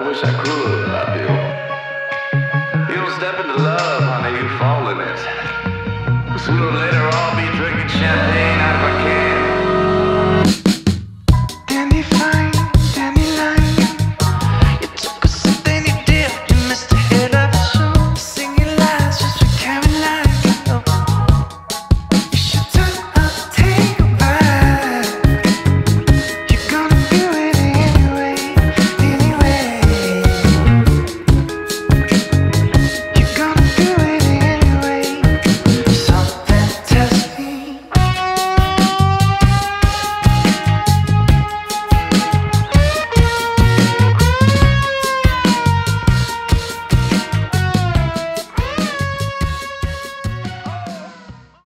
wish I could, I feel. You don't step into love, honey, you fall in it. Sooner or later I'll be drinking champagne.